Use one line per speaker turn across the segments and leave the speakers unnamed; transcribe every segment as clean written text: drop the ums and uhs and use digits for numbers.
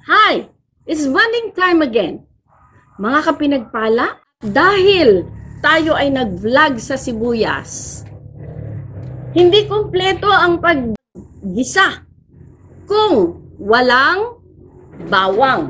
Hi! It's bonding time again. Mga kapinagpala, dahil tayo ay nag-vlog sa sibuyas, hindi kumpleto ang paggisa kung walang bawang.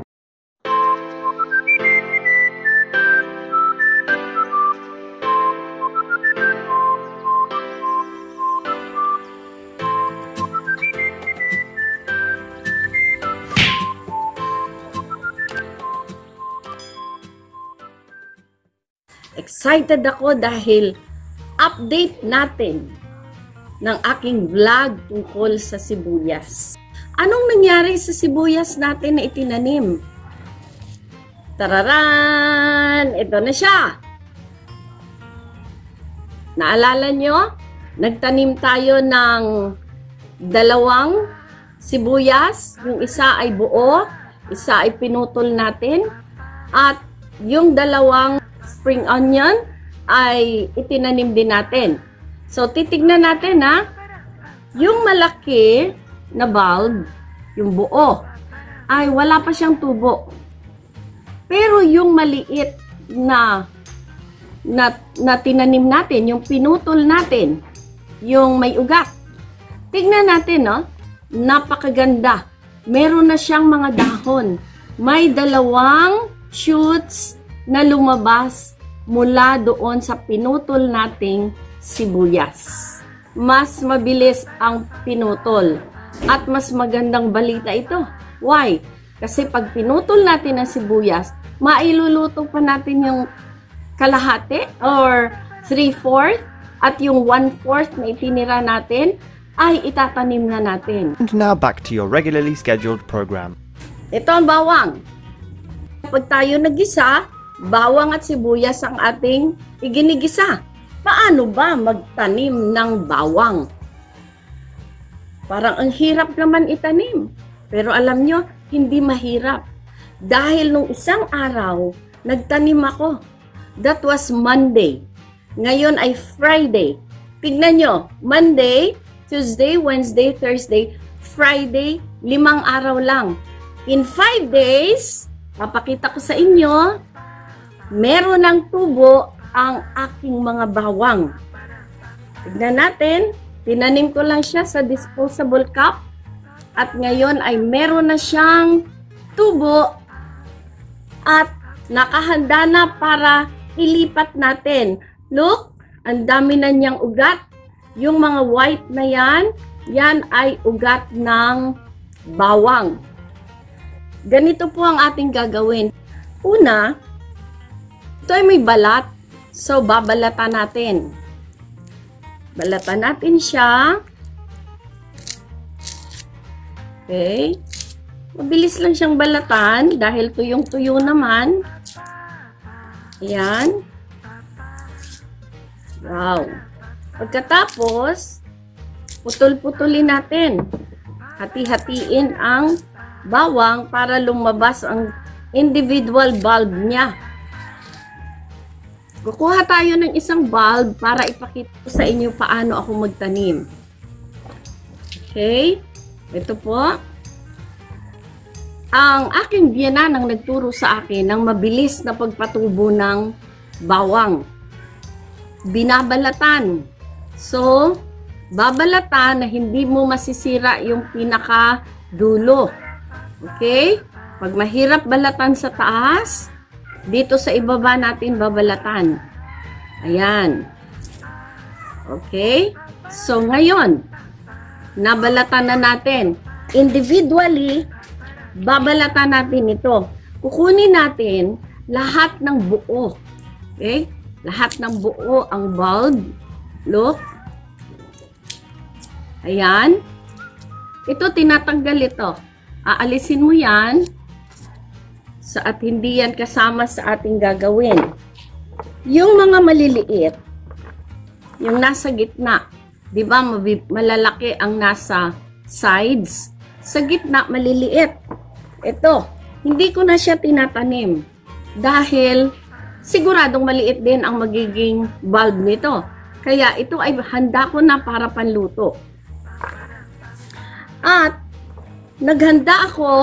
Excited ako dahil update natin ng aking vlog tungkol sa sibuyas. Anong nangyari sa sibuyas natin na itinanim? Tararan! Ito na siya! Naalala nyo? Nagtanim tayo ng dalawang sibuyas. Yung isa ay buo, isa ay pinutol natin. At yung dalawang spring onion ay itinanim din natin. So, titignan natin ha. Yung malaki na bulb, yung buo, ay wala pa siyang tubo. Pero yung maliit na tinanim natin, yung pinutol natin, yung may ugat. Tignan natin, no? Napakaganda. Meron na siyang mga dahon. May dalawang shoots na lumabas mula doon sa pinutol nating sibuyas. Mas mabilis ang pinutol at mas magandang balita ito. Why? Kasi pag pinutol natin ang sibuyas, mailuluto pa natin yung kalahati or 3/4 at yung 1/4 na itinira natin ay itatanim na natin.
And now back to your regularly scheduled program.
Ito ang bawang. Pag tayo nagisa, bawang at sibuyas ang ating iginigisa. Paano ba magtanim ng bawang? Parang ang hirap naman itanim. Pero alam nyo, hindi mahirap. Dahil nung isang araw, nagtanim ako. That was Monday. Ngayon ay Friday. Tignan nyo, Monday, Tuesday, Wednesday, Thursday, Friday, 5 araw lang. In 5 days, papakita ko sa inyo, meron ng tubo ang aking mga bawang. Tignan natin, tinanim ko lang siya sa disposable cup at ngayon ay meron na siyang tubo at nakahanda na para ilipat natin. Look, ang dami na niyang ugat. Yung mga white na yan ay ugat ng bawang. Ganito po ang ating gagawin. Una, ito ay may balat. So, babalatan natin. Balatan natin siya. Okay. Mabilis lang siyang balatan dahil tuyong-tuyo naman. Ayan. Wow. Pagkatapos, putol-putulin natin. Hati-hatiin ang bawang para lumabas ang individual bulb niya. Kukuha tayo ng isang bulb para ipakita ko sa inyo paano ako magtanim. Okay? Ito po. Ang aking biyanan ang nagturo sa akin ng mabilis na pagpatubo ng bawang. Binabalatan. So, babalatan na hindi mo masisira yung pinaka-dulo. Okay? Pag mahirap balatan sa taas, dito sa ibaba natin babalatan. Ayan. Okay? So, ngayon, nabalatan na natin. Individually, babalatan natin ito. Kukunin natin lahat ng buo. Okay? Lahat ng buo ang bulb. Look. Ayan. Ito, tinatanggal ito. Aalisin mo yan. At hindi yan kasama sa ating gagawin. Yung mga maliliit, yung nasa gitna, di ba malalaki ang nasa sides? Sa gitna, maliliit. Ito, hindi ko na siya tinatanim dahil siguradong maliit din ang magiging bulb nito. Kaya ito ay handa ko na para panluto. At naghanda ako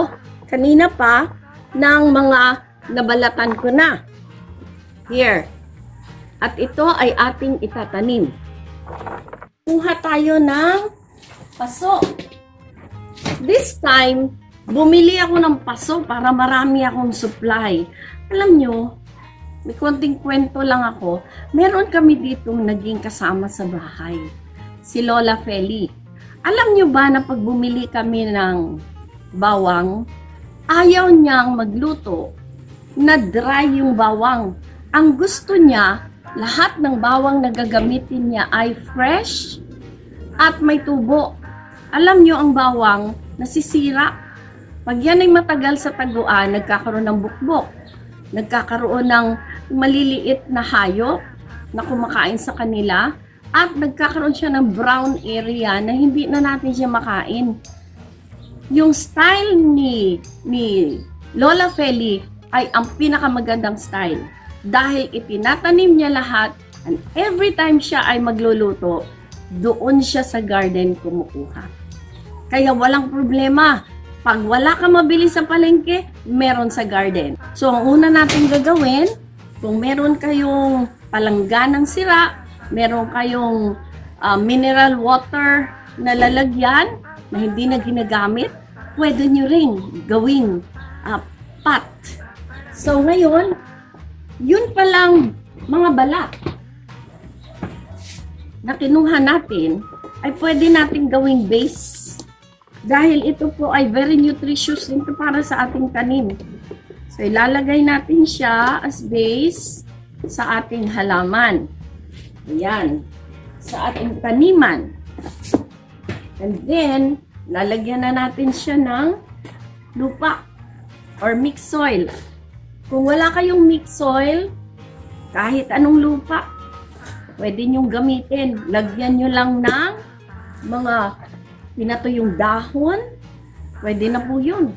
kanina pa ng mga nabalatan ko na. Here. At ito ay ating itatanim. Kuha tayo ng paso. This time, bumili ako ng paso para marami akong supply. Alam nyo, may konting kwento lang ako. Meron kami dito naging kasama sa bahay. Si Lola Feli. Alam nyo ba na pag bumili kami ng bawang, ayaw niyang magluto na dry yung bawang. Ang gusto niya, lahat ng bawang na gagamitin niya ay fresh at may tubo. Alam nyo, ang bawang nasisira. Pag yan ay matagal sa taguan, nagkakaroon ng bukbok. Nagkakaroon ng maliliit na hayop na kumakain sa kanila. At nagkakaroon siya ng brown area na hindi na natin siya makain. Yung style ni Lola Feli ay ang pinakamagandang style. Dahil itinatanim niya lahat and every time siya ay magluluto, doon siya sa garden kumukuha. Kaya walang problema. Pag wala ka mabili sa palengke, meron sa garden. So, ang una natin gagawin, kung meron kayong palangganang sira, meron kayong mineral water na lalagyan na hindi na ginagamit, pwede nyo ring gawing pot. So, ngayon, yun palang mga balat na kinuha natin ay pwede natin gawing base. Dahil ito po ay very nutritious din para sa ating tanim. So, ilalagay natin siya as base sa ating halaman. Ayan. Sa ating taniman. And then, lalagyan na natin siya ng lupa or mixed soil. Kung wala kayong mixed soil, kahit anong lupa, pwede nyong gamitin. Lagyan nyo lang ng mga pinatuyong dahon. Pwede na po yun.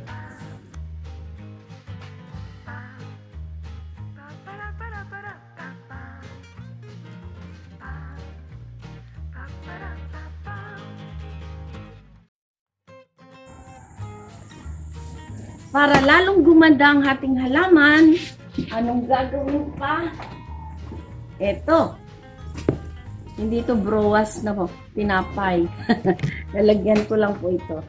Para lalong gumanda ang ating halaman, anong gagawin pa? Ito. Hindi ito browas na po, tinapay. Lalagyan ko lang po ito.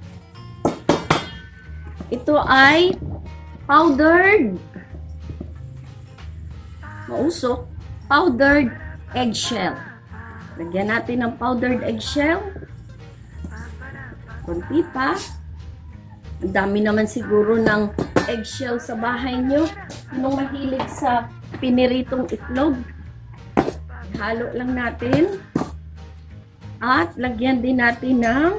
Ito ay powdered, mausok, powdered eggshell. Lagyan natin ng powdered eggshell. Kunti pa. Ang dami naman siguro ng eggshell sa bahay nyo. Anong mahilig sa piniritong itlog? Halo lang natin. At lagyan din natin ng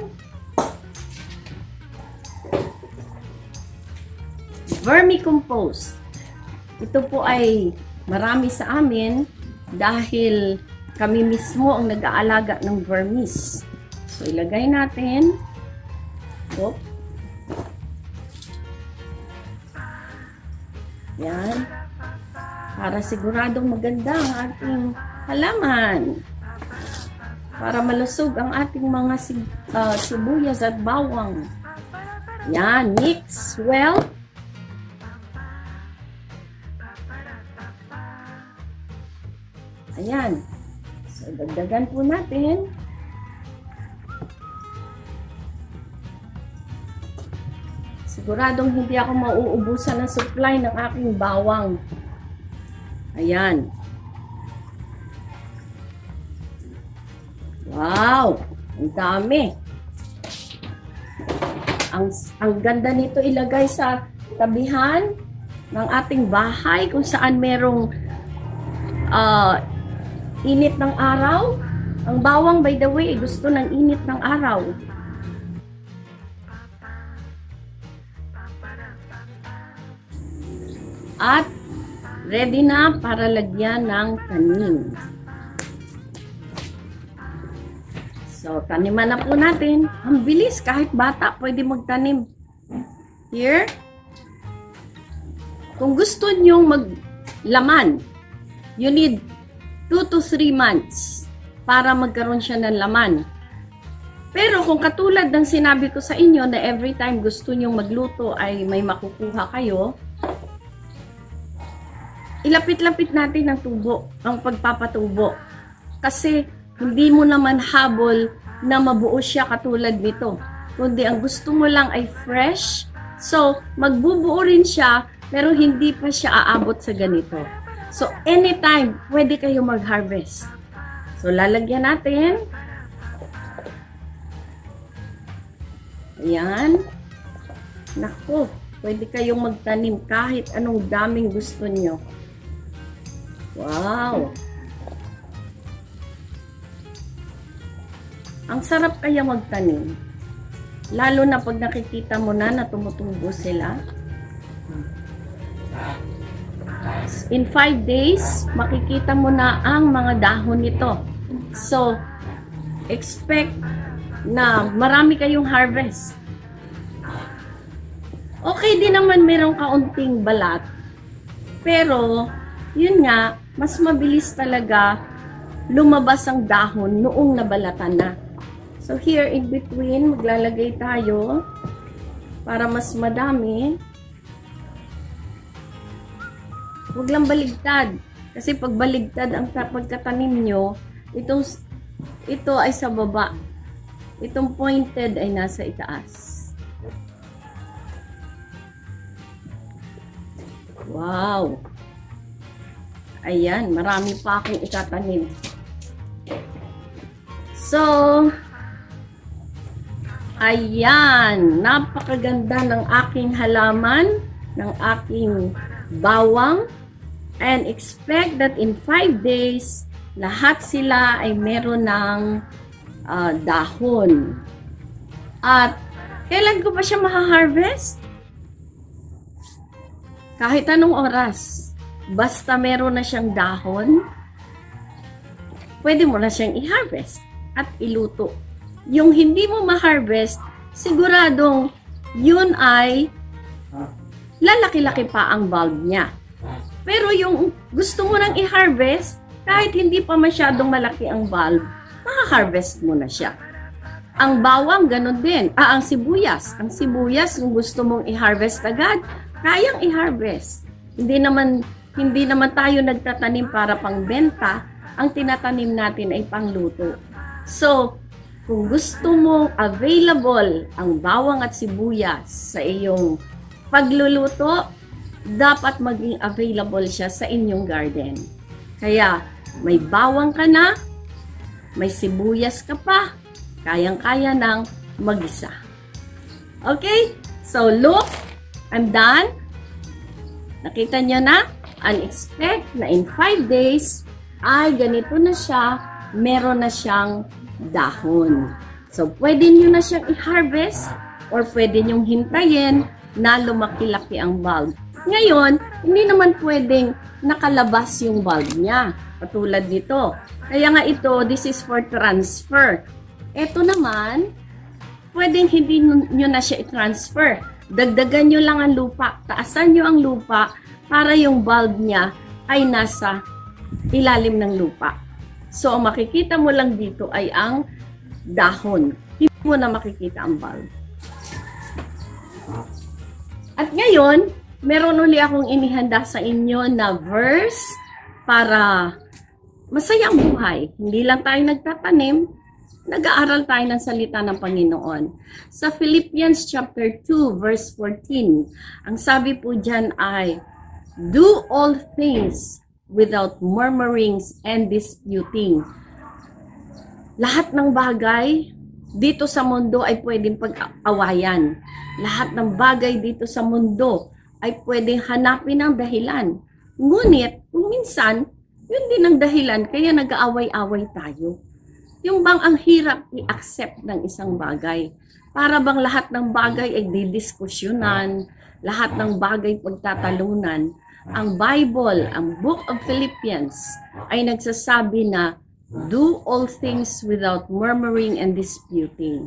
vermicompost. Ito po ay marami sa amin dahil kami mismo ang nag-aalaga ng vermis. So, ilagay natin. Oop. Yan. Para siguradong maganda ang ating halaman. Para malusog ang ating mga sibuyas at bawang. Yan. Mix well. Ayan. So, dagdagan po natin. Siguradong hindi ako mauubusan ng supply ng aking bawang. Ayan. Wow! Ang dami. Ang ganda nito ilagay sa tabihan ng ating bahay kung saan merong init ng araw. Ang bawang, by the way, gusto ng init ng araw. At ready na para lagyan ng tanim. So, taniman na po natin. Ang bilis, kahit bata pwede magtanim. Here. Kung gusto nyong maglaman, you need 2 to 3 months para magkaroon siya ng laman. Pero kung katulad ng sinabi ko sa inyo na every time gusto nyong magluto ay may makukuha kayo, ilapit-lapit natin ang tubo, ang pagpapatubo. Kasi hindi mo naman habol na mabuo siya katulad nito. Kundi ang gusto mo lang ay fresh. So, magbubuo rin siya, pero hindi pa siya aabot sa ganito. So, anytime, pwede kayo mag-harvest. So, lalagyan natin. Ayan. Naku, pwede kayong magtanim kahit anong daming gusto nyo. Wow! Ang sarap kaya magtanim. Lalo na pag nakikita mo na tumutubo sila. In 5 days, makikita mo na ang mga dahon nito. So, expect na marami kayong harvest. Okay din naman merong kaunting balat. Pero, yun nga, mas mabilis talaga lumabas ang dahon noong nabalatan na. So, here in between, maglalagay tayo para mas madami. Huwag lang baligtad. Kasi pag baligtad ang pagkatanim nyo, ito ay sa baba. Itong pointed ay nasa itaas. Wow! Ayan, marami pa akong itatanim. So, ayan, napakaganda ng aking halaman, ng aking bawang. And expect that in 5 days, lahat sila ay meron ng dahon. At kailan ko pa siya maha-harvest? Kahit anong oras. Basta meron na siyang dahon, pwede mo na siyang i-harvest at iluto. Yung hindi mo ma-harvest, siguradong yun ay lalaki-laki pa ang bulb niya. Pero yung gusto mo nang i-harvest, kahit hindi pa masyadong malaki ang bulb, maka-harvest mo na siya. Ang bawang, ganun din. Ang sibuyas. Ang sibuyas, kung gusto mong i-harvest agad, kayang i-harvest. Hindi naman tayo nagtatanim para pangbenta. Ang tinatanim natin ay pangluto. So, kung gusto mong available ang bawang at sibuyas sa iyong pagluluto, dapat maging available siya sa inyong garden. Kaya, may bawang ka na, may sibuyas ka pa, kayang-kaya ng mag-isa. Okay? So, look, I'm done. Nakita nyo na? Unexpect na in 5 days, ay ganito na siya, meron na siyang dahon. So, pwede nyo na siyang i-harvest or pwede nyong hintayin na lumaki-laki ang bulb. Ngayon, hindi naman pwedeng nakalabas yung bulb niya. Katulad dito. Kaya nga ito, this is for transfer. Ito naman, pwedeng hindi nyo na siya i-transfer. Dagdagan nyo lang ang lupa. Taasan nyo ang lupa para yung bulb niya ay nasa ilalim ng lupa. So, ang makikita mo lang dito ay ang dahon. Hindi mo na makikita ang bulb. At ngayon, meron uli akong inihanda sa inyo na verse para masaya ang buhay. Hindi lang tayo nagtatanim, nag-aaral tayo ng salita ng Panginoon. Sa Philippians chapter 2 verse 14, ang sabi po dyan ay, do all things without murmurings and disputing. Lahat ng bagay dito sa mundo ay pwedeng pag-awayan. Lahat ng bagay dito sa mundo ay pwedeng hanapin ng dahilan. Ngunit, kung minsan, yun din ang dahilan kaya nag-aaway-away tayo. Yung bang ang hirap i-accept ng isang bagay. Para bang lahat ng bagay ay didiskusyonan, lahat ng bagay pagtatalunan. Ang Bible, ang Book of Philippians, ay nagsasabi na, do all things without murmuring and disputing.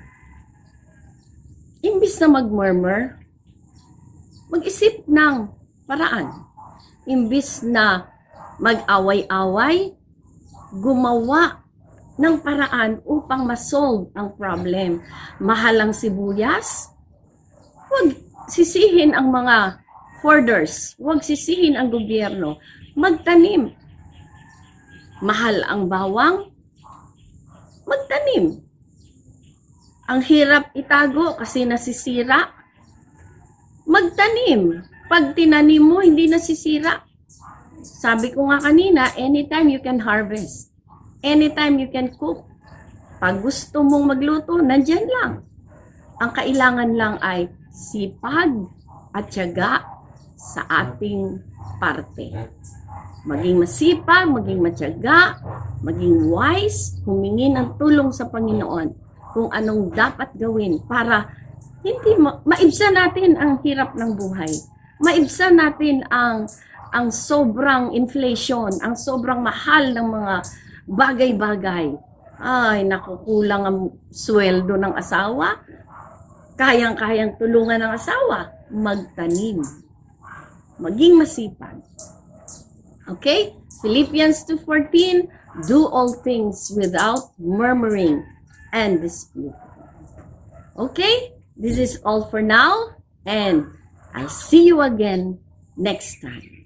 Imbis na mag-murmur, mag-isip ng paraan. Imbis na mag-away-away, gumawa ng paraan upang masolve ang problem. Mahal ang sibuyas? Huwag sisihin ang mga hoarders. Huwag sisihin ang gobyerno. Magtanim. Mahal ang bawang? Magtanim. Ang hirap itago kasi nasisira? Magtanim. Pag tinanim mo, hindi nasisira. Sabi ko nga kanina, anytime you can harvest. Anytime you can cook. Pag gusto mong magluto, nandyan lang. Ang kailangan lang ay sipag at tiyaga sa ating parte. Maging masipag, maging matyaga, maging wise, humingi ng tulong sa Panginoon kung anong dapat gawin para hindi maibsan natin ang hirap ng buhay. Maibsan natin ang sobrang inflation, ang sobrang mahal ng mga bagay-bagay. Ay, nakukulang ang sweldo ng asawa. Kayang-kayang tulungan ng asawa. Magtanim. Maging masipag. Okay? Philippians 2:14, do all things without murmuring and dispute. Okay? This is all for now, and I'll see you again next time.